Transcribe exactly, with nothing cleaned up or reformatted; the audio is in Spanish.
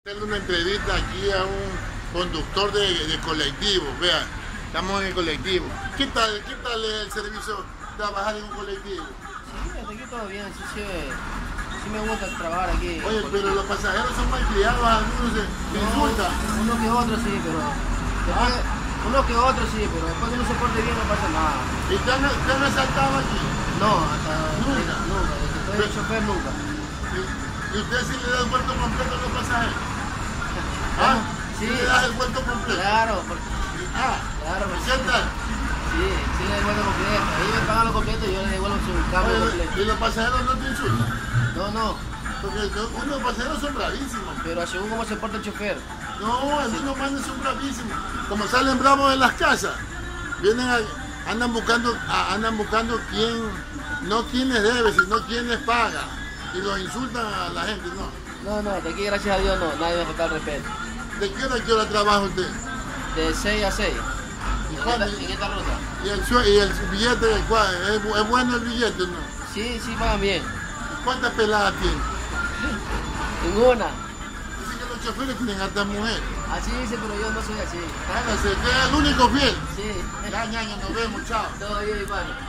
Hacerle una entrevista aquí a un conductor de, de colectivo. Vean, estamos en el colectivo. ¿Qué tal, qué tal es el servicio trabajar en un colectivo? Sí, hasta aquí todo bien, sí, sí, sí me gusta trabajar aquí. Oye, pero los pasajeros son malcriados, algunos se, se No, insultan. Uno que otro sí, pero después, ¿Ah? uno que otro sí, pero después que uno se porte bien no pasa nada. ¿Y te han, te han asaltado aquí? No, hasta Nunca. nunca, desde que estoy de chofer nunca. ¿Y, y usted sí le da el vuelto completo a los pasajeros? ¿Ah? Sí, ¿Sí le das el vuelto completo? claro, porque, Ah, claro, ¿y porque, qué tal? sí, sí le devuelvo completo. Ellos me pagan lo completo y yo les devuelvo su cambio Oye, completo. ¿y los pasajeros no te insultan? No, no, Porque unos pasajeros son bravísimos. pero según cómo se porta el chofer. No, algunos manes son bravísimos. Como salen bravos en las casas, vienen a, andan buscando, a, andan buscando quién, no quién les debe, sino quién les paga. Y los insultan a la gente, no. No, no, de aquí gracias a Dios no, nadie me falta el respeto. ¿De qué hora a qué hora trabaja usted? De seis a seis. ¿Y, En cuándo? esta, en esta ruta. ¿Y el, sue- y el billete, ¿cuál? ¿Es, bu- es bueno el billete, no? Sí, sí, pagan bien. ¿Cuántas peladas tiene? Ninguna. Dicen que los choferes tienen hartas mujeres. Así dice, pero yo no soy así. Hágase, que es el único fiel. Sí. Ya, ñaña, nos vemos, chao. Todo bien, hermano.